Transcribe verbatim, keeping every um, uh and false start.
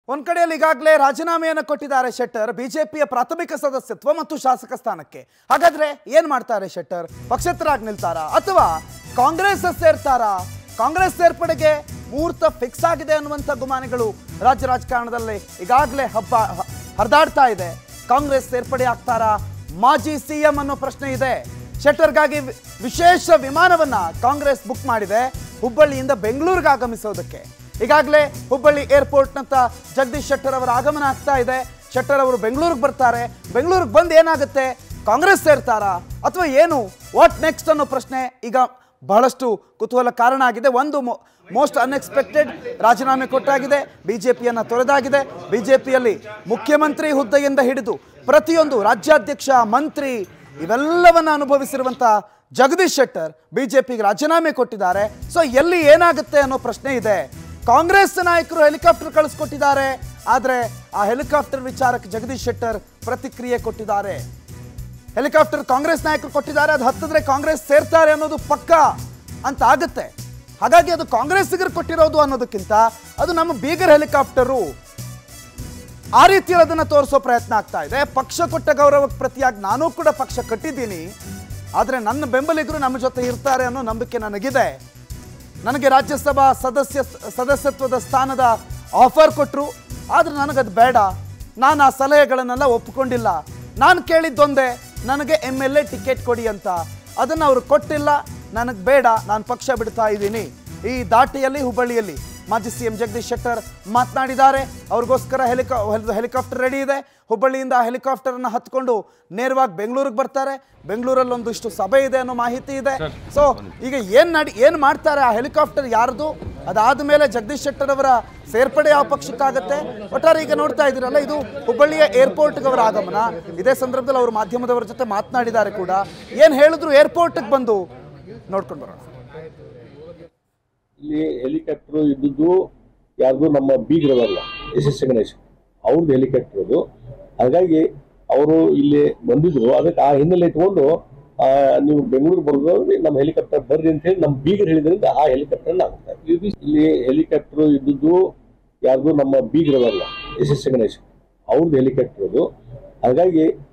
ಒಂದ್ ಕಡೆಯಲ್ಲಿ ಈಗಾಗಲೇ ರಾಜೀನಾಮೆಯನ್ನು ಕೊಟ್ಟಿದ್ದಾರೆ ಶೆಟ್ಟರ್ ಬಿಜೆಪಿಯ ಪ್ರಾಥಮಿಕ ಸದಸ್ಯತ್ವ ಮತ್ತು ಶಾಸಕ ಸ್ಥಾನಕ್ಕೆ. ಹಾಗಾದ್ರೆ ಏನ್ ಮಾಡ್ತಾರೆ ಶೆಟ್ಟರ್? ಪಕ್ಷೇತರಾಗಿ ನಿಲ್ತಾರಾ ಅಥವಾ ಕಾಂಗ್ರೆಸ್ ಸೇರ್ತಾರಾ? ಕಾಂಗ್ರೆಸ್ ಸೇರ್ಪಡೆಗೆ ಮುಹೂರ್ತ ಫಿಕ್ಸ್ ಆಗಿದೆ ಅನ್ನುವಂಥ ಗುಮಾನಿಗಳು ರಾಜ್ಯ ರಾಜಕಾರಣದಲ್ಲಿ ಈಗಾಗಲೇ ಹಬ್ಬ ಹರಿದಾಡ್ತಾ ಇದೆ. ಕಾಂಗ್ರೆಸ್ ಸೇರ್ಪಡೆ ಆಗ್ತಾರಾ? ಮಾಜಿ ಸಿಎಂ ಅನ್ನೋ ಪ್ರಶ್ನೆ ಇದೆ. ಶೆಟ್ಟರ್ಗಾಗಿ ವಿಶೇಷ ವಿಮಾನವನ್ನ ಕಾಂಗ್ರೆಸ್ ಬುಕ್ ಮಾಡಿದೆ ಹುಬ್ಬಳ್ಳಿಯಿಂದ ಬೆಂಗಳೂರಿಗೆ ಆಗಮಿಸೋದಕ್ಕೆ. ಈಗಾಗಲೇ ಹುಬ್ಬಳ್ಳಿ ಏರ್ಪೋರ್ಟ್ ನಂತ ಜಗದೀಶ್ ಶೆಟ್ಟರ್ ಅವರ ಆಗಮನ ಆಗ್ತಾ ಇದೆ. ಶೆಟ್ಟರ್ ಅವರು ಬೆಂಗಳೂರಿಗೆ ಬರ್ತಾರೆ. ಬೆಂಗಳೂರಿಗೆ ಬಂದು ಏನಾಗುತ್ತೆ? ಕಾಂಗ್ರೆಸ್ ಸೇರ್ತಾರಾ ಅಥವಾ ಏನು? ವಾಟ್ ನೆಕ್ಸ್ಟ್ ಅನ್ನೋ ಪ್ರಶ್ನೆ ಈಗ ಬಹಳಷ್ಟು ಕುತೂಹಲ ಕಾರಣ ಆಗಿದೆ. ಒಂದು ಮೋಸ್ಟ್ ಅನ್ಎಕ್ಸ್ಪೆಕ್ಟೆಡ್ ರಾಜೀನಾಮೆ ಕೊಟ್ಟಾಗಿದೆ, ಬಿಜೆಪಿಯನ್ನು ತೊರೆದಾಗಿದೆ. ಬಿಜೆಪಿಯಲ್ಲಿ ಮುಖ್ಯಮಂತ್ರಿ ಹುದ್ದೆಯಿಂದ ಹಿಡಿದು ಪ್ರತಿಯೊಂದು ರಾಜ್ಯಾಧ್ಯಕ್ಷ, ಮಂತ್ರಿ ಇವೆಲ್ಲವನ್ನ ಅನುಭವಿಸಿರುವಂಥ ಜಗದೀಶ್ ಶೆಟ್ಟರ್ ಬಿಜೆಪಿಗೆ ರಾಜೀನಾಮೆ ಕೊಟ್ಟಿದ್ದಾರೆ. ಸೊ ಎಲ್ಲಿ ಏನಾಗುತ್ತೆ ಅನ್ನೋ ಪ್ರಶ್ನೆ ಇದೆ. ಕಾಂಗ್ರೆಸ್ ನಾಯಕರು ಹೆಲಿಕಾಪ್ಟರ್ ಕಳಿಸ್ಕೊಟ್ಟಿದ್ದಾರೆ. ಆದರೆ ಆ ಹೆಲಿಕಾಪ್ಟರ್ ವಿಚಾರಕ್ಕೆ ಜಗದೀಶ್ ಶೆಟ್ಟರ್ ಪ್ರತಿಕ್ರಿಯೆ ಕೊಟ್ಟಿದ್ದಾರೆ. ಹೆಲಿಕಾಪ್ಟರ್ ಕಾಂಗ್ರೆಸ್ ನಾಯಕರು ಕೊಟ್ಟಿದ್ದಾರೆ, ಅದು ಹತ್ತಿದ್ರೆ ಕಾಂಗ್ರೆಸ್ ಸೇರ್ತಾರೆ ಅನ್ನೋದು ಪಕ್ಕ ಅಂತ ಆಗುತ್ತೆ. ಹಾಗಾಗಿ ಅದು ಕಾಂಗ್ರೆಸ್ಸಿಗರು ಕೊಟ್ಟಿರೋದು ಅನ್ನೋದಕ್ಕಿಂತ ಅದು ನಮ್ಮ ಬೀಗರ್ ಹೆಲಿಕಾಪ್ಟರು ಆ ರೀತಿಯಲ್ಲಿ ಅದನ್ನು ತೋರಿಸೋ ಪ್ರಯತ್ನ ಆಗ್ತಾ ಇದೆ. ಪಕ್ಷ ಕೊಟ್ಟ ಗೌರವಕ್ಕೆ ಪ್ರತಿಯಾಗಿ ನಾನೂ ಕೂಡ ಪಕ್ಷ ಕಟ್ಟಿದ್ದೀನಿ, ಆದರೆ ನನ್ನ ಬೆಂಬಲಿಗರು ನಮ್ಮ ಜೊತೆ ಇರ್ತಾರೆ ಅನ್ನೋ ನಂಬಿಕೆ ನನಗಿದೆ. ನನಗೆ ರಾಜ್ಯಸಭಾ ಸದಸ್ಯ ಸದಸ್ಯತ್ವದ ಸ್ಥಾನದ ಆಫರ್ ಕೊಟ್ಟರು, ಆದರೆ ನನಗದು ಬೇಡ. ನಾನು ಆ ಸಲಹೆಗಳನ್ನೆಲ್ಲ ಒಪ್ಪಿಕೊಂಡಿಲ್ಲ. ನಾನು ಕೇಳಿದ್ದೊಂದೇ, ನನಗೆ ಎಮ್ ಎಲ್ ಎ ಟಿಕೆಟ್ ಕೊಡಿ ಅಂತ. ಅದನ್ನು ಅವರು ಕೊಟ್ಟಿಲ್ಲ, ನನಗೆ ಬೇಡ, ನಾನು ಪಕ್ಷ ಬಿಡ್ತಾ ಇದ್ದೀನಿ. ಈ ದಾಟಿಯಲ್ಲಿ ಹುಬ್ಬಳ್ಳಿಯಲ್ಲಿ ಮಾಜಿ ಸಿ ಎಂ ಜಗದೀಶ್ ಶೆಟ್ಟರ್ ಮಾತನಾಡಿದ್ದಾರೆ. ಅವ್ರಿಗೋಸ್ಕರ ಹೆಲಿಕಾ ಹೆಲಿಕಾಪ್ಟರ್ ರೆಡಿ ಇದೆ. ಹುಬ್ಬಳ್ಳಿಯಿಂದ ಹೆಲಿಕಾಪ್ಟರನ್ನು ಹತ್ಕೊಂಡು ನೇರವಾಗಿ ಬೆಂಗಳೂರಿಗೆ ಬರ್ತಾರೆ. ಬೆಂಗಳೂರಲ್ಲಿ ಒಂದಿಷ್ಟು ಸಭೆ ಇದೆ ಅನ್ನೋ ಮಾಹಿತಿ ಇದೆ. ಸೊ ಈಗ ಏನು ನಡಿ ಏನು ಮಾಡ್ತಾರೆ? ಆ ಹೆಲಿಕಾಪ್ಟರ್ ಯಾರ್ದು? ಅದಾದ ಮೇಲೆ ಜಗದೀಶ್ ಶೆಟ್ಟರ್ ಅವರ ಸೇರ್ಪಡೆ ಯಾವ ಪಕ್ಷಕ್ಕಾಗತ್ತೆ? ಒಟ್ಟಾರೆ ಈಗ ನೋಡ್ತಾ ಇದ್ದೀರಲ್ಲ, ಇದು ಹುಬ್ಬಳ್ಳಿಯ ಏರ್ಪೋರ್ಟ್ಗೆ ಅವರ ಆಗಮನ. ಇದೇ ಸಂದರ್ಭದಲ್ಲಿ ಅವರು ಮಾಧ್ಯಮದವರ ಜೊತೆ ಮಾತನಾಡಿದ್ದಾರೆ ಕೂಡ. ಏನು ಹೇಳಿದ್ರು ಏರ್ಪೋರ್ಟ್ಗೆ ಬಂದು ನೋಡ್ಕೊಂಡು ಬರೋಣ. ಇಲ್ಲಿ ಹೆಲಿಕಾಪ್ಟರ್ ಇದ್ದದ್ದು ಯಾರ್ದು? ನಮ್ಮ ಬೀಗ್ರದಲ್ಲ, ಎಸ್ ಎಸ್ ಗಣೇಶ್ ಅವ್ರದ್ದು ಹೆಲಿಕಾಪ್ಟರ್ ಅದು. ಹಾಗಾಗಿ ಅವರು ಇಲ್ಲಿ ಬಂದಿದ್ರು. ಅದಕ್ಕೆ ಆ ಹಿನ್ನೆಲೆ ಇಟ್ಕೊಂಡು ನೀವು ಬೆಂಗಳೂರಿಗೆ ಬರೋದು ನಮ್ಮ ಹೆಲಿಕಾಪ್ಟರ್ ಬರ್ರಿ ಅಂತ ಹೇಳಿ ನಮ್ಮ ಬೀಗರು ಹೇಳಿದ್ರಿಂದ ಆ ಹೆಲಿಕಾಪ್ಟರ್ ಆಗುತ್ತೆ. ಇಲ್ಲಿ ಹೆಲಿಕಾಪ್ಟರ್ ಇದ್ದದ್ದು ಯಾರ್ದು? ನಮ್ಮ ಬೀಗ್ರದಲ್ಲ, ಎಸ್ ಎಸ್ ಗಣೇಶ್ ಅವ್ರದ್ದು ಹೆಲಿಕಾಪ್ಟರ್ ಅದು. ಹಾಗಾಗಿ